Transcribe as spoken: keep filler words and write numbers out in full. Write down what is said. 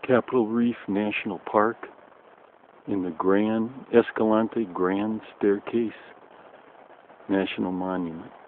Capitol Reef National Park in the Grand Escalante Grand Staircase National Monument.